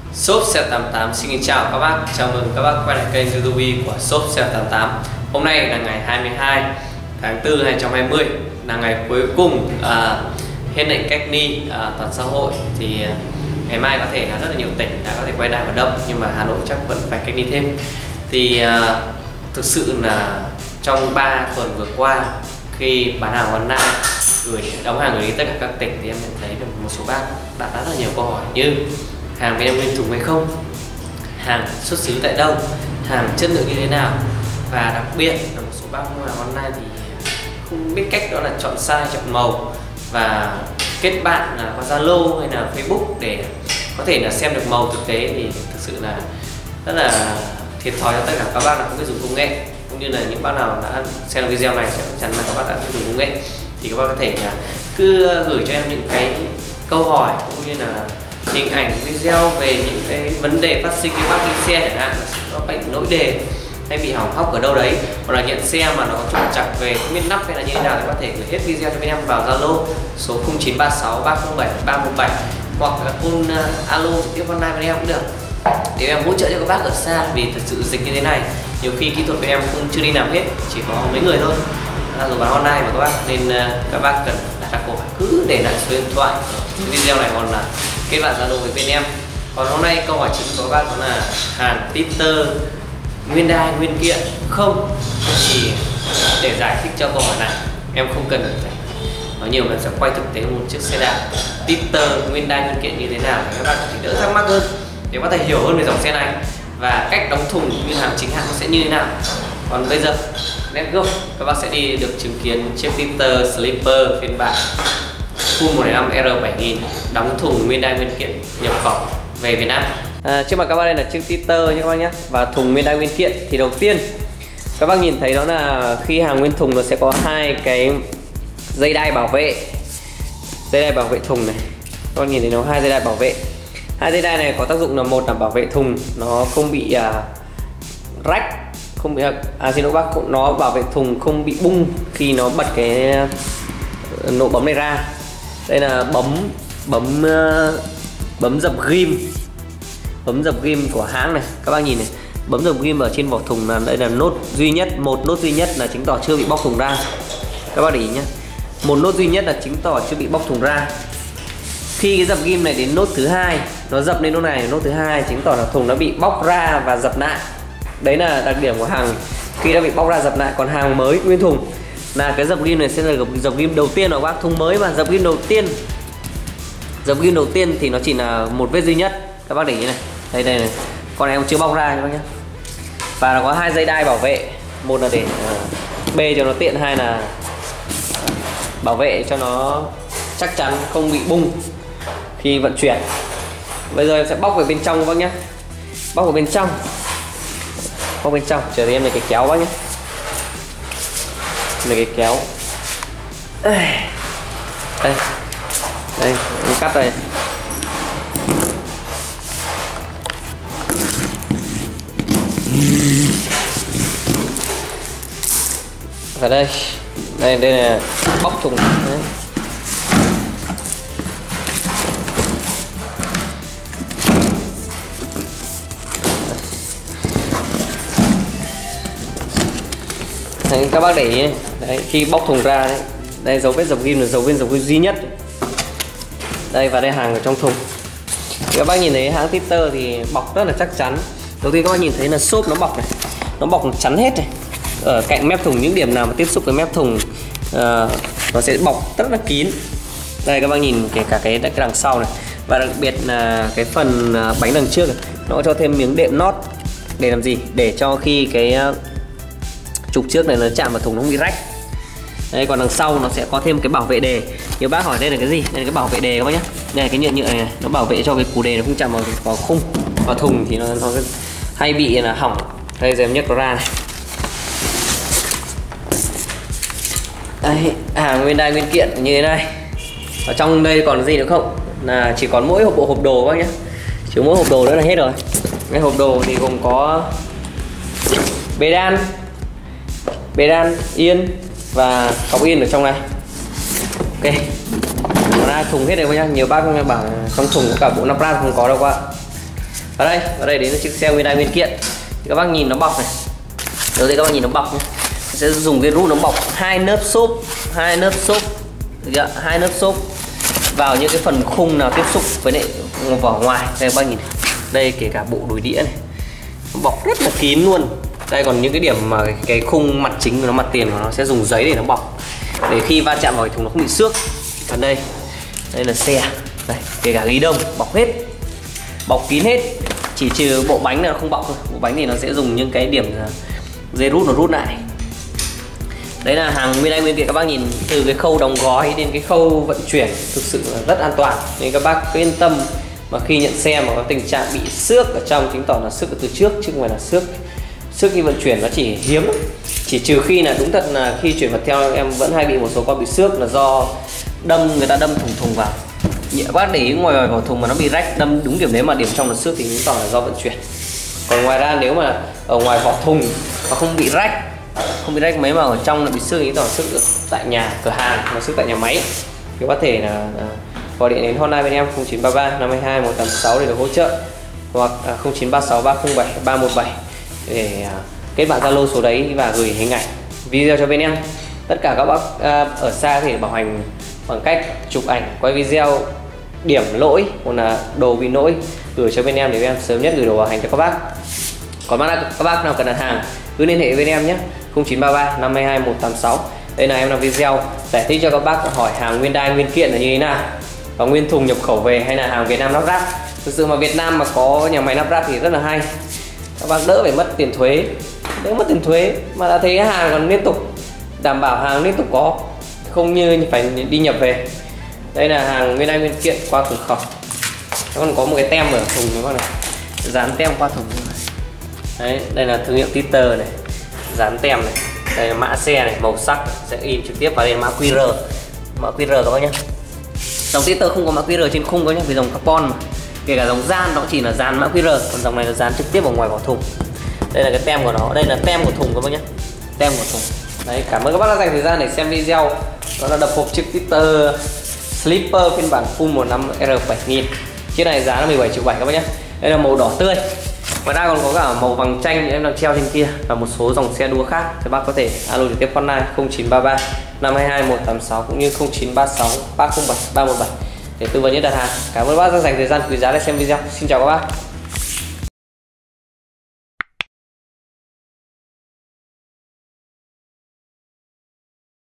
Shop Sale 88 xin chào các bác, chào mừng các bác quay lại kênh YouTube của Shop Sale 88. Hôm nay là ngày 22 tháng 4 2020, là ngày cuối cùng hết lệnh cách ly toàn xã hội. Thì ngày mai có thể là rất là nhiều tỉnh đã có thể quay lại hoạt động, nhưng mà Hà Nội chắc vẫn phải cách ly thêm. Thì thực sự là trong 3 tuần vừa qua, khi bán hàng online đóng hàng gửi đến tất cả các tỉnh, thì em nhận thấy được một số bác đặt rất là nhiều câu hỏi như hàng bên em nguyên thùng hay không, hàng xuất xứ tại đâu, hàng chất lượng như thế nào, và đặc biệt là một số bác mua hàng online thì không biết cách đó là chọn size, chọn màu và kết bạn qua Zalo hay là Facebook để có thể là xem được màu thực tế. Thì thực sự là rất là thiệt thòi cho tất cả các bác nào không biết dùng công nghệ, cũng như là những bác nào đã xem video này sẽ chắc chắn là các bác đã biết dùng công nghệ. Thì các bác có thể là cứ gửi cho em những cái câu hỏi cũng như là hình ảnh video về những cái vấn đề phát sinh khi bác đi xe, chẳng hạn nó bệnh lỗi đề hay bị hỏng hóc ở đâu đấy, hoặc là nhận xe mà nó có trục trặc về không biết nắp hay là như thế nào, thì có thể gửi hết video cho bên em vào Zalo số 0936 307 317 hoặc là phone alo trực tiếp online bên em cũng được, để em hỗ trợ cho các bác ở xa. Vì thực sự dịch như thế này, nhiều khi kỹ thuật bên em cũng chưa đi làm hết, chỉ có mấy người thôi rồi bán online mà các bác, nên các bác cần đặt câu hỏi cứ để lại số điện thoại video này, còn là kết bạn Zalo với bên em. Còn hôm nay câu hỏi chính của các bác đó là hàng titer nguyên đai nguyên kiện không, thì để giải thích cho câu hỏi này em không cần phải nói nhiều, mà sẽ quay thực tế một chiếc xe đạp titer nguyên đai nguyên kiện như thế nào để các bác có thể đỡ thắc mắc hơn, để có thể hiểu hơn về dòng xe này và cách đóng thùng như hàng chính hãng nó sẽ như thế nào. Còn bây giờ let's go, các bác sẽ đi được chứng kiến chiếc titer sleeper phiên bản full 105 R7000 đóng thùng nguyên đai nguyên kiện nhập khẩu về Việt Nam. Trước mặt các bác đây là chiếc titer nhé các bác nhé, và thùng nguyên đai nguyên kiện. Thì đầu tiên các bác nhìn thấy đó là khi hàng nguyên thùng nó sẽ có hai cái dây đai bảo vệ, dây đai bảo vệ thùng này. Các bác nhìn thấy nó hai dây đai bảo vệ. Hai dây đai này có tác dụng là một là bảo vệ thùng nó không bị rách, không bị xin lỗi bác, nó bảo vệ thùng không bị bung khi nó bật cái nỗ bấm này ra. Đây là bấm dập ghim, bấm dập ghim của hãng này. Các bác nhìn này, bấm dập ghim ở trên vỏ thùng là đây là nốt duy nhất, một nốt duy nhất là chứng tỏ chưa bị bóc thùng ra. Các bác để ý nhé, một nốt duy nhất là chứng tỏ chưa bị bóc thùng ra. Khi cái dập ghim này đến nốt thứ hai, nó dập lên nốt này, nốt thứ hai chứng tỏ là thùng nó bị bóc ra và dập lại. Đấy là đặc điểm của hàng khi đã bị bóc ra dập lại. Còn hàng mới nguyên thùng là cái dập ghim này sẽ là dập ghim đầu tiên của bác, thùng mới mà dập ghim đầu tiên thì nó chỉ là một vết duy nhất. Các bác để ý này, đây này, con này chưa bóc ra các bác nhé. Và nó có hai dây đai bảo vệ, một là để bê cho nó tiện, hai là bảo vệ cho nó chắc chắn không bị bung khi vận chuyển. Bây giờ em sẽ bóc về bên trong các bác nhé, bóc vào bên trong, bóc bên trong, chờ thì em lấy cái kéo bác nhé, lấy cái kéo đây, đây em cắt đây. Và đây là bóc thùng đấy. Đấy, các bác để ý đấy, khi bóc thùng ra đấy, đây dấu vết dập ghim là dấu vết duy nhất đây, và đây hàng ở trong thùng. Các bác nhìn thấy hãng titer thì bọc rất là chắc chắn. Đầu tiên các bác nhìn thấy là xốp nó bọc này, nó bọc chắn hết này. Ở cạnh mép thùng, những điểm nào mà tiếp xúc với mép thùng nó sẽ bọc rất là kín. Đây các bác nhìn kể cả cái đằng sau này, và đặc biệt là cái phần bánh đằng trước này, nó cho thêm miếng đệm nót để làm gì, để cho khi cái trục trước này nó chạm vào thùng nó không bị rách. Đây, còn đằng sau nó sẽ có thêm cái bảo vệ đề. Nhiều bác hỏi đây là cái gì? Đây là cái bảo vệ đề các bác nhé. Đây là cái nhựa này, nó bảo vệ cho cái củ đề nó không chạm vào khung, vào thùng thì nó hay bị là hỏng. Đây giờ em nhấc nó ra này. Đây, hàng nguyên đai nguyên kiện như thế này. Ở trong đây còn gì nữa không? Là chỉ còn mỗi bộ hộp đồ các bác nhé. Chỉ mỗi hộp đồ nữa là hết rồi. Cái hộp đồ thì gồm có bê đan, yên và cọc yên ở trong này. Ok, nó ra thùng hết rồi các nhá. Nhiều bác bảo trong thùng có cả bộ nắp ráp không có đâu các bạn. Ở đây đến là chiếc xe Hyundai nguyên kiện. Thì các bác nhìn nó bọc này. Đầu tiên các bác nhìn nó bọc nhé. Sẽ dùng cái rút nó bọc hai lớp xốp, hai lớp xốp vào những cái phần khung nào tiếp xúc với lại vỏ ngoài. Đây các bác nhìn này. Đây kể cả bộ đùi đĩa này, nó bọc rất là kín luôn. Đây còn những cái điểm mà cái khung mặt chính của nó, mặt tiền của nó sẽ dùng giấy để nó bọc, để khi va chạm vào cái thùng nó không bị xước. Còn đây là xe, đây kể cả ghi đông bọc hết, bọc kín hết, chỉ trừ bộ bánh là không bọc thôi. Bộ bánh thì nó sẽ dùng những cái điểm dây rút nó rút lại. Đấy là hàng Hyundai nguyên kiện. Các bác nhìn từ cái khâu đóng gói đến cái khâu vận chuyển thực sự là rất an toàn, nên các bác cứ yên tâm mà khi nhận xe mà có tình trạng bị xước ở trong, chứng tỏ là xước từ trước chứ không phải là xước khi vận chuyển. Nó chỉ hiếm, chỉ trừ khi là đúng thật là khi chuyển vật theo em vẫn hay bị một số con bị xước là do người ta đâm thùng vào. Các bác để ý ngoài vỏ thùng mà nó bị rách, đâm đúng điểm đấy mà điểm trong là xước thì chứng tỏ là do vận chuyển. Còn ngoài ra nếu mà ở ngoài vỏ thùng mà không bị rách mấy mà ở trong là bị xước thì tỏ xước tại nhà cửa hàng, mà xước tại nhà máy thì có thể là gọi điện đến hotline bên em 0933 522 186 để được hỗ trợ, hoặc 0936 307 317 để kết bạn Zalo số đấy và gửi hình ảnh video cho bên em. Tất cả các bác ở xa thì bảo hành bằng cách chụp ảnh, quay video điểm lỗi hoặc là đồ bị lỗi gửi cho bên em để bên em sớm nhất gửi đồ bảo hành cho các bác. Còn các bác nào cần đặt hàng cứ liên hệ với em nhé, 0933 522 186. Đây là em làm video giải thích cho các bác hỏi hàng Hyundai nguyên kiện là như thế nào, và nguyên thùng nhập khẩu về hay là hàng Việt Nam lắp ráp. Thực sự mà Việt Nam mà có nhà máy lắp ráp thì rất là hay, các bác đỡ phải mất tiền thuế, mà đã thấy hàng còn liên tục, đảm bảo hàng liên tục có, không như phải đi nhập về. Đây là hàng Hyundai nguyên kiện qua cửa khẩu. Nó còn có một cái tem ở thùng các bác này, dán tem qua thùng. Đấy, đây là thương hiệu Titer này, dán tem này. Đây là mã xe này, màu sắc sẽ in trực tiếp vào đây là mã QR các bác nhé. Dòng Titer không có mã QR trên khung các nhé, vì dòng carbon mà. Kể cả dòng gian nó chỉ là dán mã QR, còn dòng này là dán trực tiếp vào ngoài vỏ thùng. Đây là cái tem của nó, đây là tem của thùng các bác nhé, tem của thùng. Đấy, cảm ơn các bác đã dành thời gian để xem video. Đó là đập hộp chiếc Titer Slipper phiên bản full 15 R7000. Chiếc này giá là 17,7 triệu các bác nhé. Đây là màu đỏ tươi. Ngoài ra còn có cả màu vàng chanh em đang treo trên kia và một số dòng xe đua khác. Các bác có thể alo trực tiếp hotline 0933 522 186 cũng như 0936 307 317 để tư vấn nhất đặt hàng. Cảm ơn bác đã dành thời gian quý giá để xem video. Xin chào các bác.